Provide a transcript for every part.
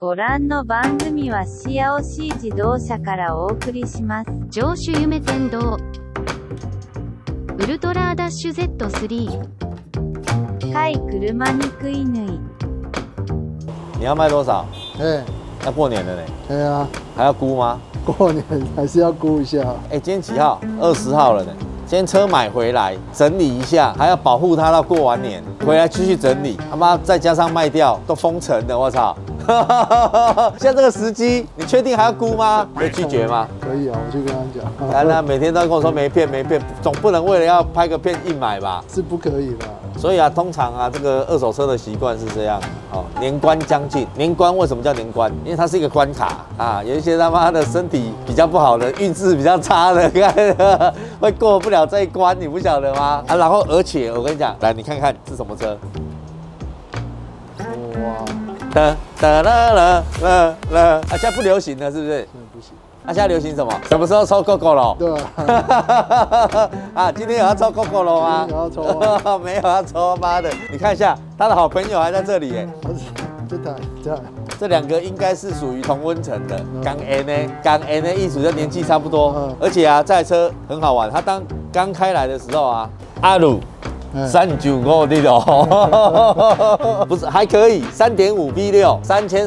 ご覧の番組はシアオシー自動車からお送りします。 上州夢天堂ウルトラダッシュ Z3。 甲斐車肉犬。 你要卖多少？ 哎， 要过年了呢。 对啊， 还要估吗？ 过年还是要估一下。 哎，今天几号？20号了呢。今天车买回来整理一下，还要保护它到过完年，回来继续整理。他妈再加上卖掉，都封城了，我操！像这个时机，你确定还要估吗？可以拒绝吗？ 可以啊，我就跟他讲。 来来，每天都跟我说没骗，总不能为了要拍个片硬买吧？ 是不可以的。 所以啊，通常啊，这个二手车的习惯是这样。哦，年关将近，年关为什么叫年关？因为它是一个关卡啊，有一些他妈的身体比较不好的，运势比较差的，会过不了这一关，你不晓得吗？啊，然后而且我跟你讲，来你看看是什么车？ 哇！ 啊，现在不流行了，是不是？ 真的不行。 啊，现在流行什么？什么时候抽 GoGo 对啊。 啊，今天有要抽 GoGo 了吗？ 有要抽啊？ 没有要抽，妈的！你看一下，他的好朋友还在这里耶。这两个应该是属于同温层的。港 N 呢，港 N 的艺术就年纪差不多，而且啊，这台车很好玩。他刚开来的时候啊，阿鲁。395的哦，不是还可以，3.5 V6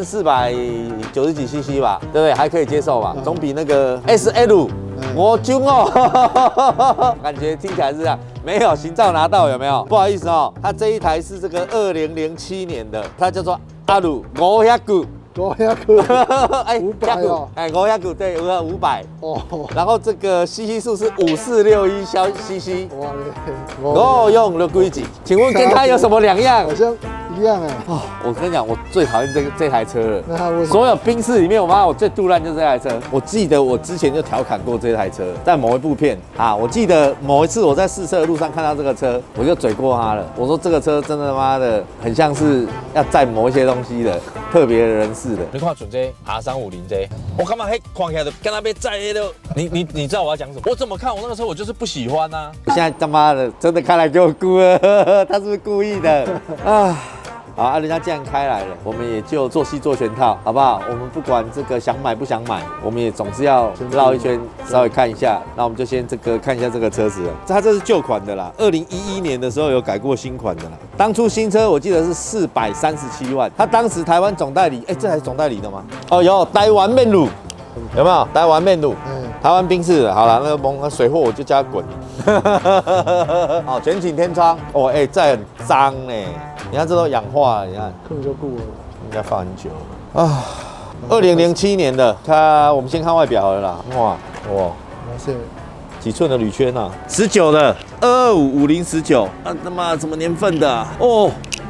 3490几 CC 吧，对不对？还可以接受吧，总比那个 SL 我军哦，感觉听起来是这样。没有行照拿到有没有？不好意思哦，它这一台是这个2007年的，它叫做阿鲁500。哎，500哦，哎，500对，500哦。然后这个 CC 数是5461小 CC， 哇嘞，够用了规矩。请问跟它有什么两样？ 好像一样哎。哦， 我跟你讲，我最讨厌这台车了。那它为什么？所有宾士里面，我最杜烂就是这台车。我记得我之前就调侃过这台车，在某一部片啊，我记得某一次我在试车的路上看到这个车，我就嘴过它了。我说这个车真的他妈的很像是要载某一些东西的特别的人士。你看准这R350这，我干嘛还看起来就跟他被载的？你知道我要讲什么？我怎么看我那个车我就是不喜欢啊！我现在他妈的真的开来给我估了，他是不是故意的啊？好啊，人家既然开来了，我们也就做戏做全套，好不好？我们不管这个想买不想买，我们也总是要绕一圈，稍微看一下。那我们就先看一下这个车子了。它这是旧款的啦，2011年的时候有改过新款的啦。当初新车我记得是437万，它当时台湾总代理，这还是总代理的吗？哦，有台湾面乳，有没有？台湾面乳，台湾宾士的。好了，那个水货我就叫它滚。哦，全景天窗，哦，这很脏哎。你看这都氧化了，你看根本就过了， 应该放很久了啊。2007年的，我们先看外表好了啦。哇，几寸的铝圈啊？19的2255019，他妈什么年份的啊？哦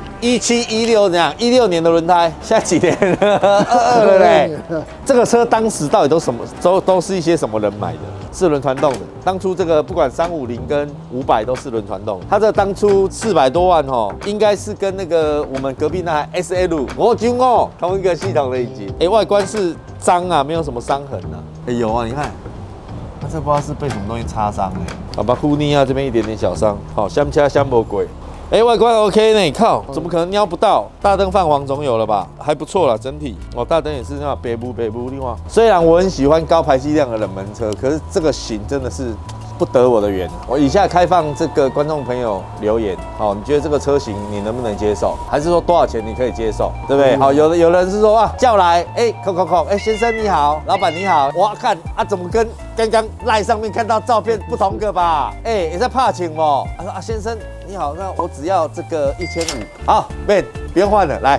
，17、16这样，16年的轮胎，现在几年了？22了嘞。这个车当时到底都是一些什么人买的？4轮传动的。当初这个不管350跟500都4轮传动。它这当初400多万哦，应该是跟那个我们隔壁那台 SL 我军哦同一个系统的引擎。外观是脏啊，没有什么伤痕啊。有啊，你看，它这不知道是被什么东西擦伤哎。好吧，护尼啊这边一点点小伤。好，香掐香魔鬼。外观 OK 呢，靠，怎么可能瞄不到？大灯泛黄总有了吧？还不错啦，整体哦，大灯也是那种北部另外。虽然我很喜欢高排气量的冷门车，可是这个型真的是不得我的缘。我以下开放这个观众朋友留言，好，你觉得这个车型你能不能接受？还是说多少钱你可以接受？对不对？好，有的人是说啊，叫来，先生你好，老板你好，我看啊，怎么跟刚刚赖上面看到照片不同个吧？你在怕请不？他说啊，先生。你好，那我只要这个1500，好 ，man， 不用换了，来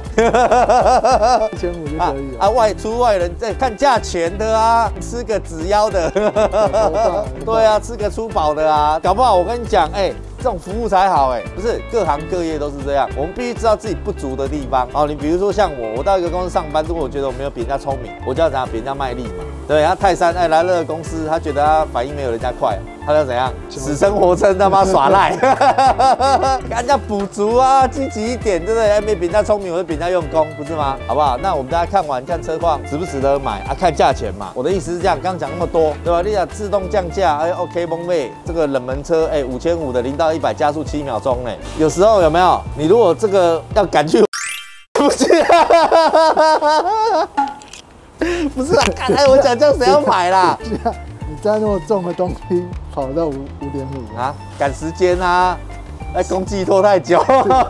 ，1500就可以了。 外出外人在看价钱的啊，吃个纸腰的，对啊，吃个粗饱的啊，搞不好我跟你讲，这种服务才好不是各行各业都是这样，我们必须知道自己不足的地方。你比如说像我到一个公司上班，如果我觉得我没有比人家聪明，我就要怎样比人家卖力嘛。对，他泰山来了公司，他觉得他反应没有人家快，他要怎样？死撑活撑，他妈耍赖，给人家补足啊，积极一点，对不对？没比人家聪明，我就比人家用功，不是吗？好不好？那我们大家看完看车况值不值得买啊？看价钱嘛。我的意思是这样，刚刚讲那么多，对吧？你讲自动降价，OK 蒙妹，这个冷门车，5500的0到100加速7秒钟有时候有没有？你如果这个要赶去。不是不是啦，刚才我讲这样谁要买啦？ 你载那么重的东西跑到5.5 啊，赶时间啊，那公寄拖太久。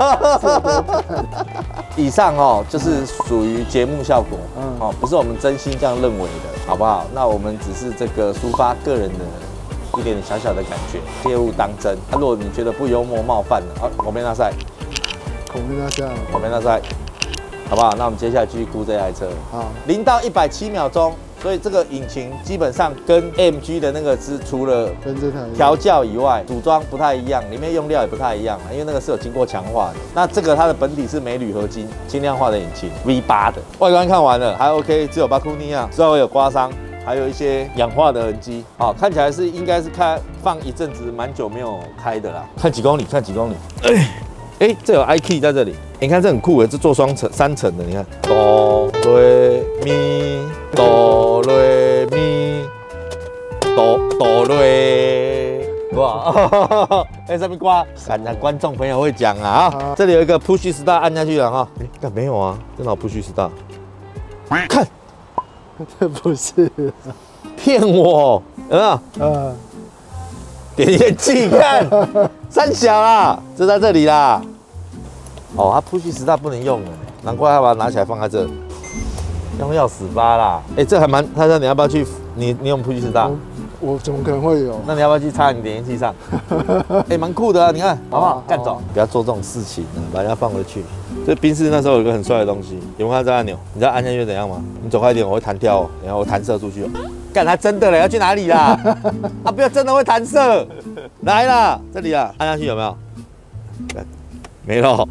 以上哦，就是属于节目效果，哦，不是我们真心这样认为的，好不好？那我们只是这个抒发个人的一点点小小的感觉，切勿当真。如果你觉得不幽默冒犯了，好，我没拿赛， 我没拿赛， 好不好？那我们接下来继续估这台车。 好 ，0到100 7秒钟，所以这个引擎基本上跟 AMG 的那个是除了跟这台调教以外，组装不太一样，里面用料也不太一样，因为那个是有经过强化的。那这个它的本体是镁铝合金轻量化的引擎 V8 的，外观看完了还 OK， 只有巴库尼亚稍微有刮伤。还有一些氧化的痕迹，好，看起来是应该是放一阵子，蛮久没有开的啦。看几公里，看几公里。哎，这有 iKey 在这里，你看这很酷诶，这做3层的，你看哆来咪哆来咪哆来，哇！哎，上面挂，看来观众朋友会讲啊。这里有一个 Push Start 按下去了哈，哎，没有啊，真的 Push Start， 看。 这不是骗我，有没有？点烟器看，三小啦，就在这里啦。哦，它 Push Start 不能用了，难怪他把它拿起来放在这，用要死吧啦。哎，这还蛮，他说你要不要去？你用 Push Start？ 我怎么可能会有？ 那你要不要去插你点烟器上？哎，蛮酷的啊，你看好不好？干走，不要做这种事情，把人家放回去。这宾士那时候有一个很帅的东西，有没有看到这按钮？你知道按下去怎样吗？你走快一点，我会弹跳哦，然后我弹射出去哦。干，它真的了，要去哪里啦？啊，不要真的会弹射，来啦，这里啊，按下去有没有？没了。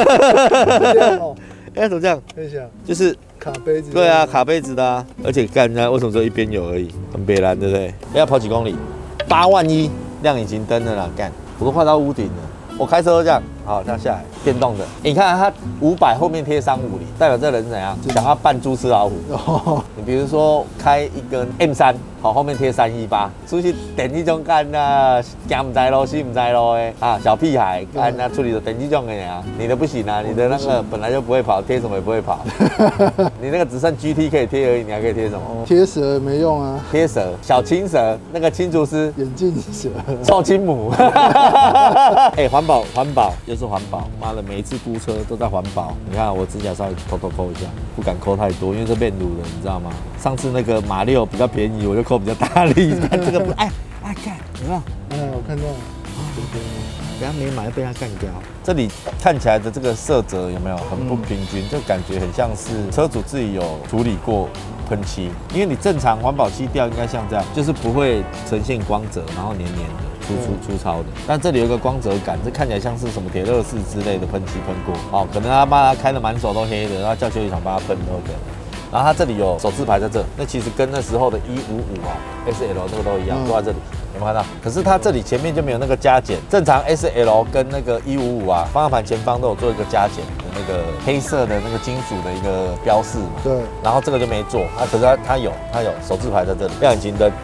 哎，怎么这样？ 看一下， 就是卡杯子。 对啊，卡杯子的啊，而且干，为什么只有一边有而已？很北蓝，对不对？要跑几公里？8万1，亮引擎灯的啦，干，我都换到屋顶了。我开车都这样，好，这样下来，电动的。你看它500后面贴350，代表这人怎样？想要扮猪吃老虎。你比如说开一根 M3，好，后面贴318，出去电这种干啊，行唔知路，死唔知路的啊，小屁孩干啊，处理的电这种的呀，你的不行啊，你的那个本来就不会跑，贴什么也不会跑。你那个只剩 GT 可以贴而已，你还可以贴什么？ 贴蛇没用啊， 贴蛇，小青蛇，那个青竹丝， 眼镜蛇， 臭青母。哎，环保又是环保，妈的，每一次估车都在环保。你看我指甲稍微抠一下，不敢抠太多，因为这变卤了，你知道吗？上次那个马六比较便宜，我就抠比较大力。看这个不，哎，看有没有？ 我看到了。 等下没买被他干掉。这里看起来的这个色泽有没有很不平均？这感觉很像是车主自己有处理过喷漆，因为你正常环保漆调应该像这样，就是不会呈现光泽，然后黏黏的。粗糙的，但这里有一个光泽感，这看起来像是什么铁乐士之类的喷漆喷过哦，可能他把它开的满手都黑的，然后叫修理厂帮他喷都可以。然后它这里有手自排在这，那其实跟那时候的155啊 SL 这个都一样，都在这里，有没有看到？可是它这里前面就没有那个加减，正常 SL 跟那个155啊，方向盘前方都有做一个加减的那个黑色的那个金属的一个标示嘛。对。然后这个就没做，可是它有手自排在这里，亮引擎灯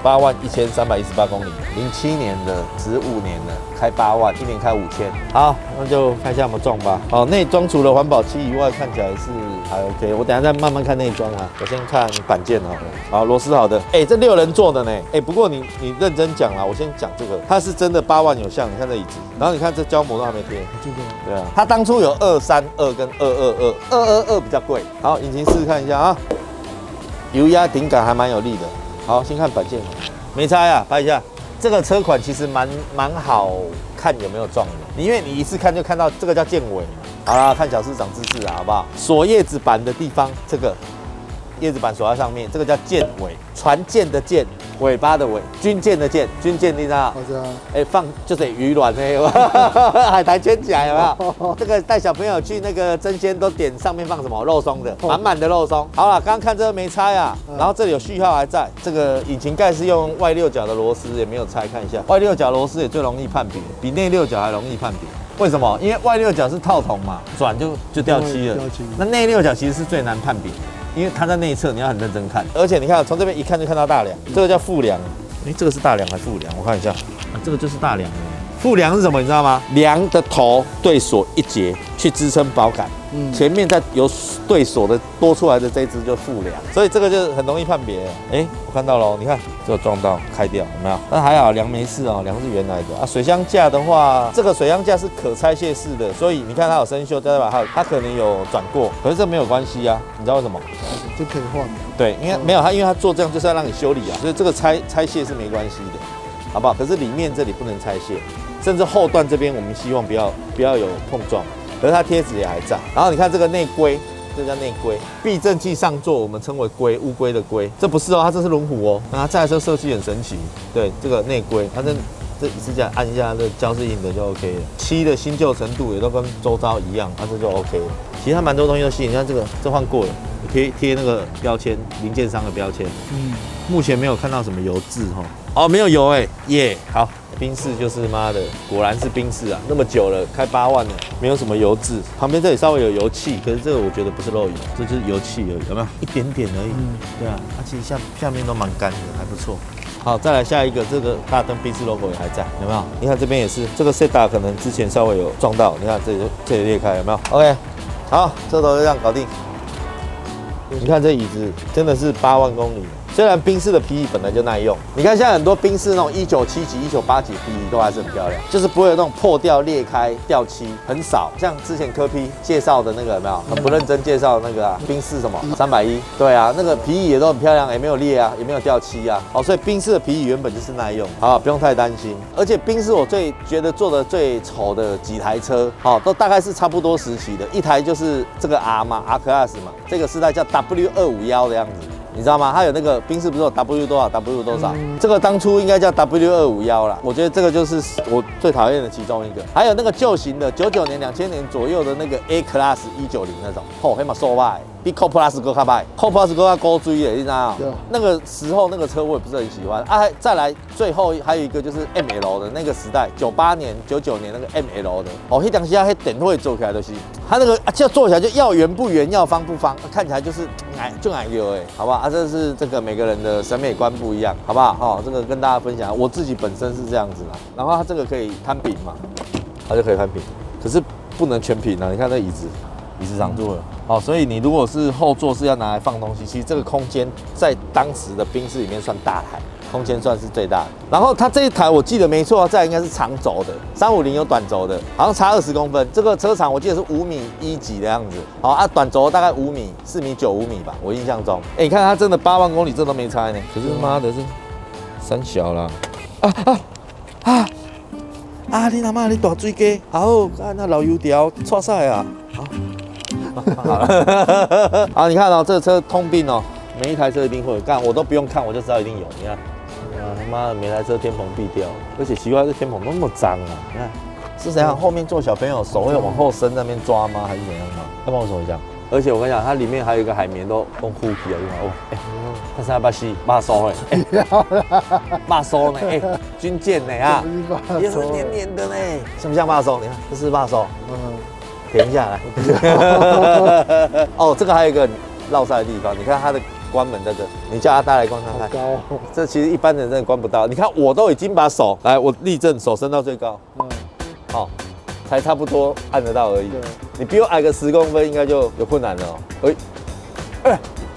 81318公里，07年的15年的，开8万，一年开5000。好，那就看一下有没有撞吧。好，内装除了环保漆以外，看起来是还 OK。我等一下再慢慢看内装啊。我先看板件好了，好，螺丝好的，哎，这6人座的呢，哎，不过你认真讲啦，我先讲这个，它是真的8万有像，你看这椅子，然后你看这胶膜都还没贴，对啊，它当初有232跟222，222比较贵。好，引擎试看一下啊，油压顶杆还蛮有力的。好，先看板件，没拆啊，拍一下。这个车款其实蛮好看有没有撞的，因为你一次看就看到这个叫剑尾。好啦，看小市长知识啊，好不好？锁叶子板的地方，这个叶子板锁在上面，这个叫剑尾，船舰的舰，尾巴的尾，军舰的舰，军舰你知道？我知道。哎，放就是鱼卵那个，海苔圈起来有没有？这个带小朋友去那个争鲜都点上面放什么肉松的，满满的肉松。好了，刚刚看这个没拆啊，然后这里有序号还在，这个引擎盖是用外6角的螺丝，也没有拆，看一下，外6角螺丝也最容易判别，比内6角还容易判别。为什么？因为外6角是套筒嘛，转就掉漆了。那内6角其实是最难判别，因为它在内侧，你要很认真看。而且你看，从这边一看就看到大梁，这个叫副梁。哎，这个是大梁还是副梁？我看一下，这个就是大梁。 副梁是什么？你知道吗？梁的头对锁一节，去支撑保杆。前面再由对锁的多出来的这一支就副梁，所以这个就很容易判别。哎，我看到了，你看这个撞到开掉，有没有？但还好梁没事哦，梁是原来的啊。水箱架的话，这个水箱架是可拆卸式的，所以你看它有生锈，再把它可能有转过，可是这没有关系啊。你知道为什么？ 就可以换。对， 因为没有它，因为它做这样就是要让你修理啊，所以这个拆卸是没关系的，好不好？可是里面这里不能拆卸，甚至后段这边我们希望不要有碰撞。可是它贴纸也还在，然后你看这个内龟，这叫内龟，避震器上座，我们称为龟，乌龟的龟，这不是哦，它这是轮毂哦。那它这台车设计很神奇，对，这个内龟，它这一次这样按一下，这胶是硬的就 OK 了。漆的新旧程度也都跟周遭一样，它这就 OK 了。其实它蛮多东西都新，你看这换过了，贴那个标签，零件商的标签。目前没有看到什么油渍哈。哦，没有油哎，耶，好。宾士就是妈的，果然是宾士啊！那么久了，开8万了，没有什么油渍。旁边这里稍微有油气，可是这个我觉得不是漏油，这就是油气而已，有没有？一点点而已。对啊，它其实下面都蛮干的，还不错。好，再来下一个，这个大灯宾士 logo 也还在，有没有？你看这边也是，这个 Seda 可能之前稍微有撞到，你看这里裂开，有没有 ？OK， 好，这都这样搞定。你看这椅子真的是8万公里。虽然宾士的皮椅本来就耐用，你看现在很多宾士那种1997级、1998级皮椅都还是很漂亮，就是不会有那种破掉、裂开、掉漆，很少。像之前柯 P 介绍的那个有没有？很不认真介绍的那个啊，宾士什么310，对啊，那个皮椅也都很漂亮，也没有裂啊，也没有掉漆啊。哦，所以宾士的皮椅原本就是耐用，好，不用太担心。而且宾士我觉得做的最丑的几台车，哦，都大概是差不多时期的，一台就是这个 R 嘛 ，R Class 嘛，这个世代叫 W251的样子。你知道吗？它有那个宾士不是有 W 多少 W 多少？这个当初应该叫 W251啦。我觉得这个就是我最讨厌的其中一个。还有那个旧型的99年、2000年左右的那个 A Class 190那种，吼，黑马瘦坏，比 Co Plus 更卡歹 ，Co Plus 更高追的，你知道吗？那个时候那个车我也不是很喜欢啊。再来最后还有一个就是 ML 的那个时代，98年、99年那个 ML 的，哦，那当时那电会做起来就是，它那个就做起来就要圆不圆，要方不方，看起来就是就矮油哎，好不好啊？这是这个每个人的审美观不一样，好不好？哦，这个跟大家分享，我自己本身是这样子啦。然后它这个可以摊平嘛，它就可以摊平，可是不能全平啊。你看这椅子挡住了，哦，所以你如果是后座是要拿来放东西，其实这个空间在当时的宾士里面算大台。空间算是最大的，然后它这一台我记得没错，这台应该是长轴的，350有短轴的，好像差20公分。这个车长我记得是5.1米几的样子，好啊，短轴大概5米，4.9米、5米吧，我印象中。哎，你看它真的8万公里，这都没拆呢。可是妈的是三小啦，你他妈你大水鸡，好，那老油条错赛啊，好了，好，你看哦，这个车通病哦，每一台车一定会有，干我都不用看，我就知道一定有，你看。他妈的，每台车天棚壁掉，而且奇怪，这天棚那么脏啊！你看是怎样？后面坐小朋友手会往后伸那边抓吗？还是怎样吗？要帮我手一下。而且我跟你讲，它里面还有一个海绵都用护皮啊，哦，哎，它是把西骂收哎，骂收呢，哎，军舰呢啊，也是黏黏的呢，像不像骂收？你看，这是骂收，舔一下来。哦，这个还有一个绕塞的地方，你看它的。关门这个，你叫阿呆来关看看。高，这其实一般人真的关不到。你看，我都已经把手来，我立正，手伸到最高，好，才差不多按得到而已。你比我矮个10公分，应该就有困难了哦。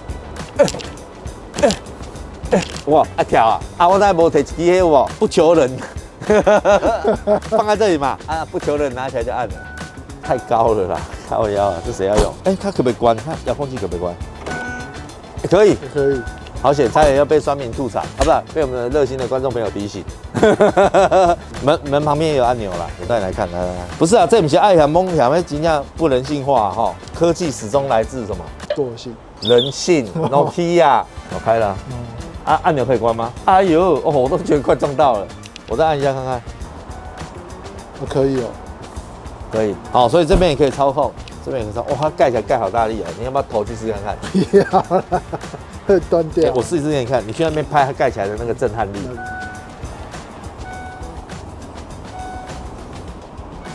哇，跳啊！我才无提机黑我不求人，放在这里嘛，不求人拿起来就按了，太高了啦，靠腰啊，这谁要用？哎，它可不可以关？它遥控器可不可以关？可以，好险，差点要被酸民吐槽，不是被我们的热心的观众朋友提醒。门旁边也有按钮啦，我带你来看，来，不是啊，这不是爱想梦想，那真正不人性化哈。科技始终来自什么？惰性。人性 ，Nokia， 我开了，按钮可以关吗？哎呦，哦，我都觉得快撞到了，我再按一下看看。可以哦，可以，好，所以这边也可以操控。这边也可以，哇，它盖起来盖好大力啊！你要不要头去试看看？不要，会断掉。我试一试给你看，你去那边拍它盖起来的那个震撼力。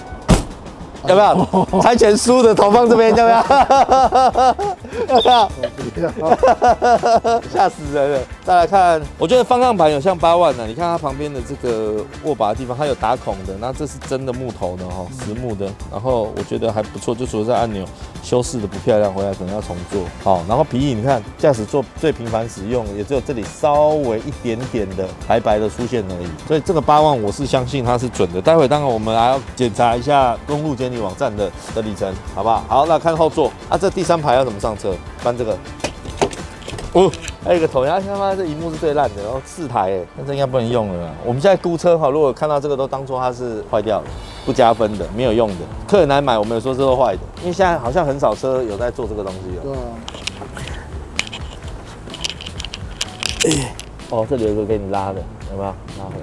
要不要？猜拳输的投放这边要不要？要不要？ 不要， 吓死人了！再来看，我觉得方向盘有像8万呢。你看它旁边的这个握把的地方，它有打孔的，那这是真的木头的哈，实木的。然后我觉得还不错，就除了这按钮修饰的不漂亮，回来可能要重做。好，然后皮椅你看，驾驶座最频繁使用，也只有这里稍微一点点的白白的出现而已。所以这个8万我是相信它是准的。待会当然我们还要检查一下公路监理网站的里程，好不好？好，那看后座啊，这第3排要怎么上车？搬这个。哦，还有一个头，他妈这荧幕是最烂的，然后4台哎，那这应该不能用了啦。我们现在估车哈，如果看到这个都当作它是坏掉的，不加分的，没有用的，客人来买我们有说这是坏的，因为现在好像很少车有在做这个东西对了。 啊， 哦，这里有一个给你拉的，有没有？拉回来。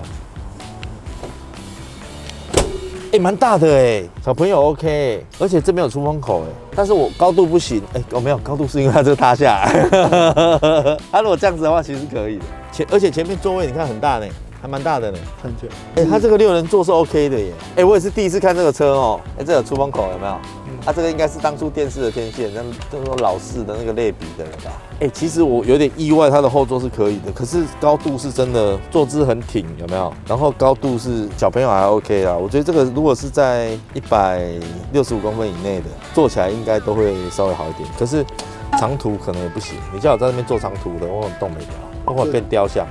哎，蛮大的哎，小朋友 OK， 而且这边有出风口哎，但是我高度不行哎，没有高度是因为它这个塌下来，它如果这样子的话其实是可以的，而且前面座位你看很大呢，还蛮大的呢， 看起来， 哎，它这个6人座是 OK 的耶，哎，我也是第一次看这个车哦，哎，这有出风口有没有？它这个应该是当初电视的天线，那种老式的那个类比的了吧？哎，其实我有点意外，它的后座是可以的，可是高度是真的坐姿很挺，有没有？然后高度是小朋友还 OK 啦，我觉得这个如果是在165公分以内的，坐起来应该都会稍微好一点。可是长途可能也不行，你叫我在那边坐长途的，我可能动不了，我可能变雕像。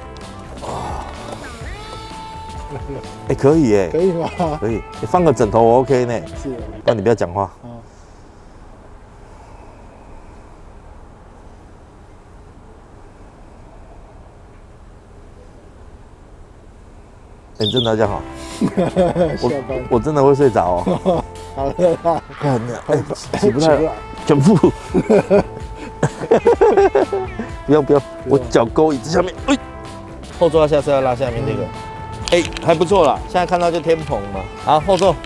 哎，可以耶， 可以吗？ 可以，你放个枕头我 OK 呢。 是， 但你不要讲话。你真的要讲好？我真的会睡着哦。 好了啦， 看那，起不来，全部。不要，我脚勾椅子下面，后座要下车要拉下面这个。还不错啦，现在看到就天棚嘛。好，后座。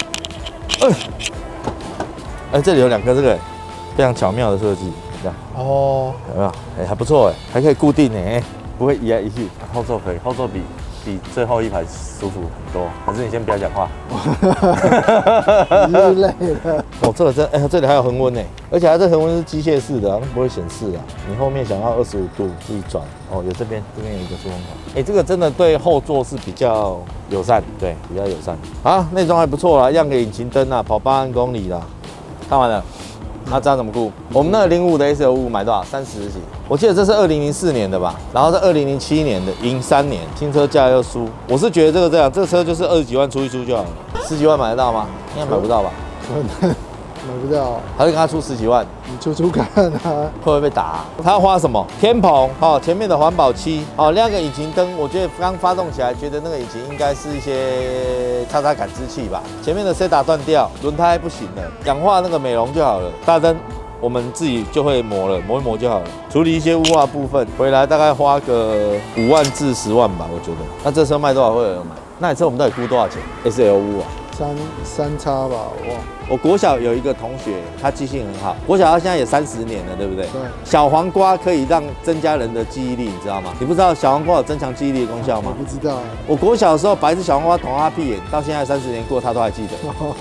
这里有2个这个非常巧妙的设计，这样。哦，有没有？还不错哎，还可以固定哎，不会移来移去。后座可以，后座比最后一排舒服很多。还是你先不要讲话。 你是累了。 哦，这个这里还有恒温呢，而且它这恒温是机械式的，它不会显示啊。你后面想要25度自己转。哦，有这边有一个出风口。这个真的对后座是比较友善，对，比较友善。啊，内装还不错啦，样个引擎灯啊，跑8万公里啦。看完了。那这样怎么估？我们那个05的 S55买多少？30几？我记得这是2004年的吧，然后是2007年的，赢3年，新车价又输。我是觉得这个车就是20几万出一出就好了，10几万买得到吗？应该买不到吧？ 买不到， 还是跟他出10几万？ 你出出看啊！ 会不会被打？他要花什么？天棚哦，前面的环保漆哦，亮个引擎灯。我觉得刚发动起来，觉得那个引擎应该是一些叉感知器吧。前面的 C 打断掉，轮胎不行了，氧化那个美容就好了。大灯我们自己就会磨了，磨一磨就好了。处理一些雾化部分，回来大概花个5万至10万吧，我觉得。那这车卖多少会有人买？那台车我们到底估多少钱 ？SL5啊三叉吧，我忘了。 我国小有一个同学，他记性很好。国小他现在也30年了，对不对？ 对。 小黄瓜可以增加人的记忆力，你知道吗？你不知道小黄瓜有增强记忆力的功效吗？ 我不知道。我国小的时候把一只小黄瓜捅他屁眼，到现在30年过，他都还记得。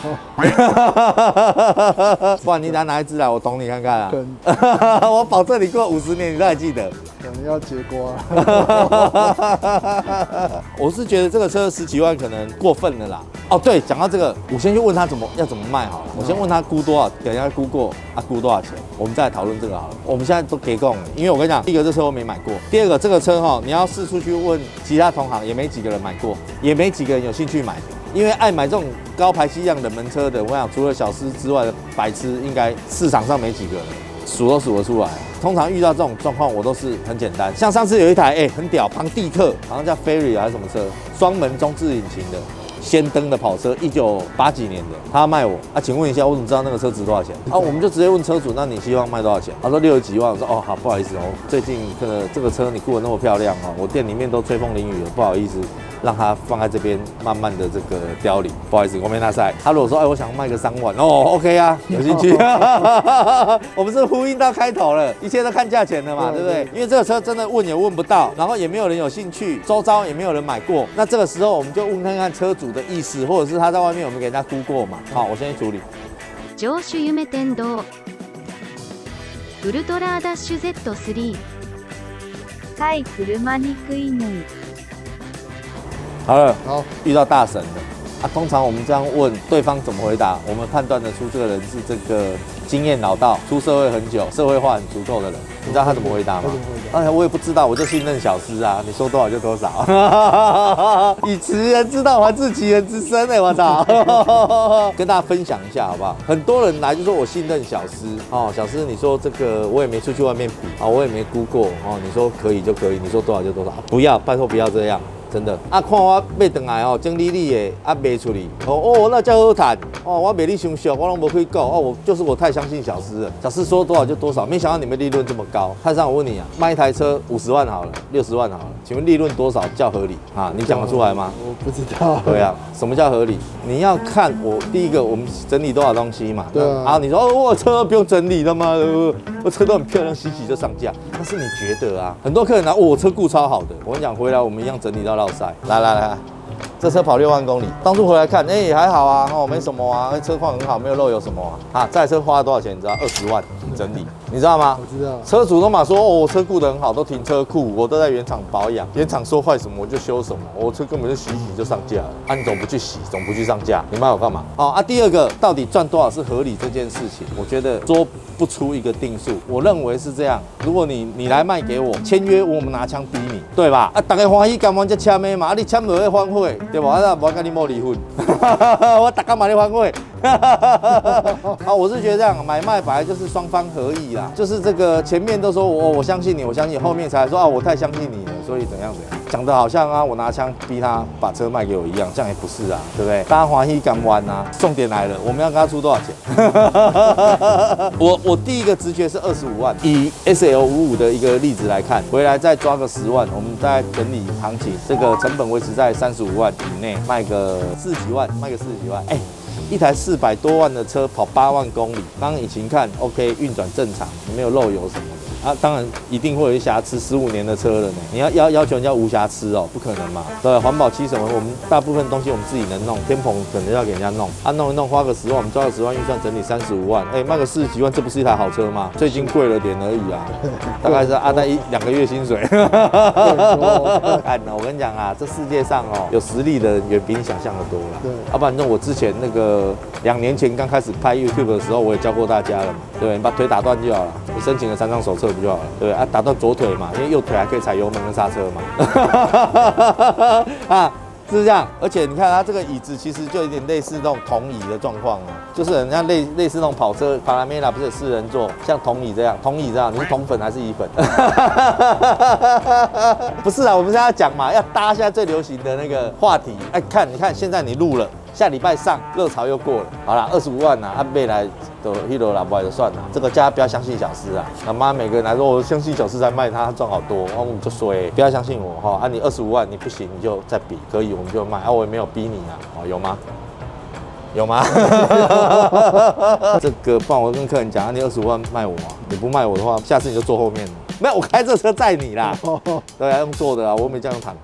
不然你拿一只来，我捅你看看啊！我保证你过50年，你都还记得。 可能要结瓜。 我是觉得这个车10几万可能过分了啦。哦，对，讲到这个，我先去问他要怎么卖好了。我先问他估多少，给人家估过啊，估多少钱，我们再来讨论这个好了。我们现在都给供了，因为我跟你讲，第一个这车我没买过，第二个这个车哈，你要四处去问其他同行，也没几个人买过，也没几个人有兴趣买。因为爱买这种高排气量冷门车的，我想除了小司之外的白痴，应该市场上没几个人，数都数得出来。通常遇到这种状况，我都是很简单。像上次有一台很屌，庞蒂克，好像叫 Ferry 还是什么车，双门中置引擎的。氙灯的跑车，1980几年的，他要卖我啊，请问一下，我怎么知道那个车值多少钱？啊，我们就直接问车主，那你希望卖多少钱？他说60几万，我说哦好，不好意思哦，最近这个车你顾得那么漂亮哦，我店里面都吹风淋雨了，不好意思，让它放在这边慢慢的这个凋零，不好意思，我没拿赛。他如果说我想卖个3万，哦 OK 啊，有兴趣？我们是呼应到开头了，一切都看价钱的嘛，对不对？因为这个车真的问也问不到，然后也没有人有兴趣，周遭也没有人买过，那这个时候我们就问看看车主的意思，或者是他在外面我们给人家估过嘛。好，我先去处理。 上手夢天堂ウルトラダッシュ Z3。 対車に食いぬい。 好了， 好， 遇到大神了啊！通常我们这样问对方怎么回答，我们判断得出这个人是这个经验老道、出社会很久、社会化很足够的人。你知道他怎么回答吗？哎呀，我也不知道，我就信任小师啊！你说多少就多少。以其人之道还治其人之身哎，我操！跟大家分享一下好不好？很多人来就说我信任小师哦，小师你说这个我也没出去外面比啊，我也没估过哦，你说可以就可以，你说多少就多少，不要，拜托不要这样。真的啊，看我买回来哦，整理理的啊卖出去哦，那叫好谈哦，我卖你伤俗，我拢无去讲哦，我太相信小师了，小师说多少就多少，没想到你们利润这么高。泰山，我问你啊，卖一台车50万好了，60万好了，请问利润多少叫合理啊？你讲得出来吗？ 我不知道。 对啊，什么叫合理？你要看我第一个，我们整理多少东西嘛。 对啊。 然后你说哦，我车不用整理的吗？我车都很漂亮，洗洗就上架。但是你觉得啊，很多客人来，我车顾超好的，我跟你讲，回来我们一样整理到落塞。来，这车跑6万公里，当初回来看，还好啊，哦，没什么啊，车况很好，没有漏油什么啊。这台车花了多少钱？你知道？20万整理，你知道吗？ 我知道。 车主都嘛说，哦，我车顾得很好，都停车库，我都在原厂保养，原厂说坏什么我就修什么，我车根本就洗洗就上架了。啊，你总不去洗，总不去上架，你卖我干嘛？第二个，到底赚多少是合理这件事情，我觉得说不出一个定数，我认为是这样。如果你来卖给我，签约我们拿枪逼你，对吧？啊，大家欢喜干完才签的嘛，啊，你签落去反悔，对吧？啊，我跟你冇离婚，我大家嘛你反悔。我是觉得这样买卖本来就是双方合意啦，就是这个前面都说我相信你，我相信你，后面才说啊我太相信你了，所以怎样，讲得好像啊我拿枪逼他把车卖给我一样，这样也不是啊，对不对？大家欢喜干完啊，重点来了，我们要跟他出多少钱？我第一个直觉是25万，以 SL55的一个例子来看，回来再抓个10万，我们大概整理行情，这个成本维持在35万以内，卖个40几万，一台400多万的车跑8万公里，刚引擎看 OK， 运转正常，没有漏油什么的啊。当然一定会有一些瑕疵，15年的车了呢，你要求人家无瑕疵哦，不可能嘛。对，环保漆什么，我们大部分东西我们自己能弄，天棚可能要给人家弄，弄一弄花个10万，我们抓个10万预算整理35万，卖个40几万，这不是一台好车吗？最近贵了点而已啊，大概是阿呆2个月薪水。我跟你讲啊，这世界上有实力的人远比你想象的多了。对，要不然我之前那个2年前刚开始拍 YouTube 的时候，我也教过大家了嘛，对不对？你把腿打断就好了，你申请了3张手册不就好了，对不对？打断左腿嘛，因为右腿还可以踩油门跟刹车嘛。是这样，而且你看它这个椅子其实就有点类似那种桶椅的状况啊，就是人家类似那种跑车，帕拉梅拉不是有4人座，像桶椅这样，你是桶粉还是乙粉？不是啊，我们现在讲嘛，要搭现在最流行的那个话题。你看现在你录了，下礼拜上热潮又过了，好啦，25万呐，未来都1楼啦，不就算了。这个大家不要相信小师啊，他妈每个人来说，我相信小师才卖他赚好多，我们就说不要相信我哈，你25万你不行你就再比，可以我们就卖，我也没有逼你啊，有吗？有吗？这个不然我跟客人讲，你25万卖我啊，你不卖我的话，下次你就坐后面了。没有，我开这车载你啦。对啊，用坐的啊，我没这样谈。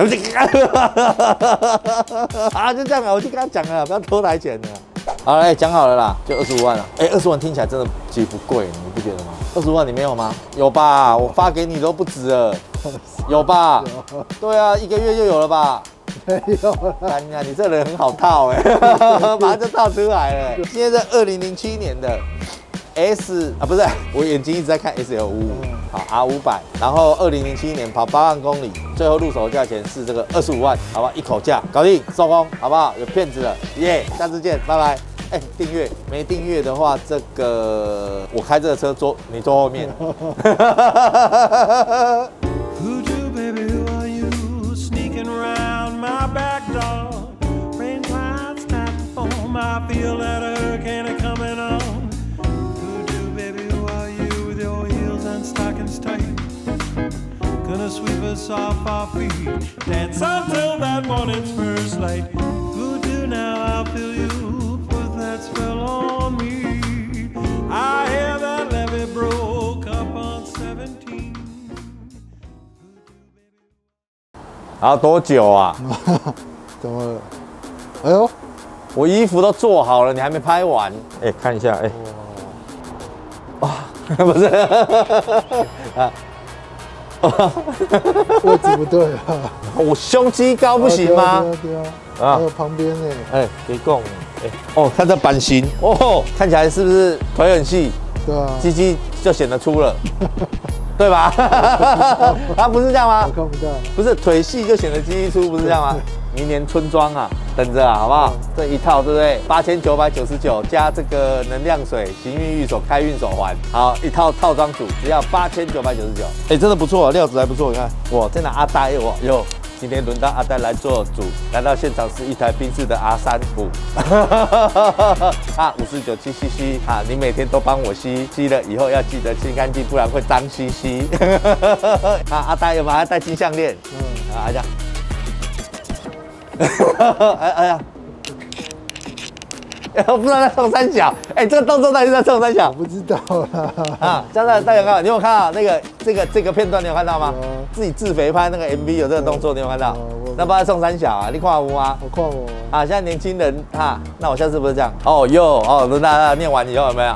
啊，就这样啊，我就跟他讲了，不要偷台钱了。好，讲好了啦，就25万了。20万听起来真的其实不贵，你不觉得吗？20万你没有吗？有吧？我发给你都不止了，有吧？对啊，1个月就有了吧？没有啦，你这人很好套马上就套出来了。现在是2007年的 不是，我眼睛一直在看 SL55，好 R500，然后2007年跑8万公里，最后入手价钱是这个25万，好吧，一口价搞定收工，好不好？有骗子了，耶！下次见，拜拜。订阅没订阅的话，这个我开这个车你坐后面。 Gonna sweep us off our feet, dance until that morning's first light. Voodoo, now I'll feel you put that spell on me. I hear that levee broke up on 17. 好多久啊？ 怎么了？哎呦， 我衣服都做好了，你还没拍完？看一下，哇， 不是啊。 位置不对啊。 我胸肌高不行吗？ 对啊。 啊， 还有旁边呢。 哎，别动。哎，哦，看这版型，哦，看起来是不是腿很细？ 对啊。 鸡鸡就显得粗了，对吧？啊，不是这样吗？ 我看不到。 不是腿细就显得鸡鸡粗，不是这样吗？明年春装啊，等着啊，好不好？这一套对不对？8999加这个能量水、行运玉手、开运手环，好，一套套装组只要8999。哎，真的不错，料子还不错，你看，哇，在哪阿呆哇哟。今天轮到阿呆来做主，来到现场是一台宾士的 R35， 啊，597cc啊，你每天都帮我吸，吸了以后要记得清干净，不然会脏兮兮。啊，阿呆有没有还戴金项链？嗯，啊，哎呀，我不知道在冲三小，哎，这个动作到底是在冲三小？ 我不知道啦。 啊，这样大家看，你有看到那个这个片段？你有看到吗？自己自肥拍那个 MV 有这个动作，你有看到？那不知道送三小啊？你看我吗？ 我看我。 啊，现在年轻人哈，那我下次不是这样？哦哟哦，轮到念完以后有没有？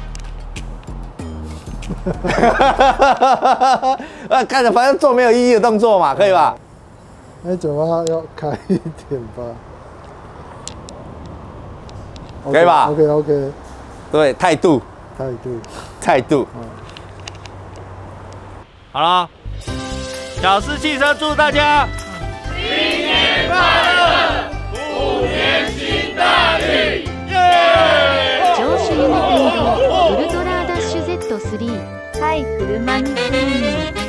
看着反正做没有意义的动作嘛，可以吧？ 那嘴巴要开一点吧。 可以吧 ？OK。 对，态度。好了，小四汽车祝大家新年快乐，虎年行大运，耶！ 上州ユニティウルトラダッシュ Z3。 はい、車にツーン。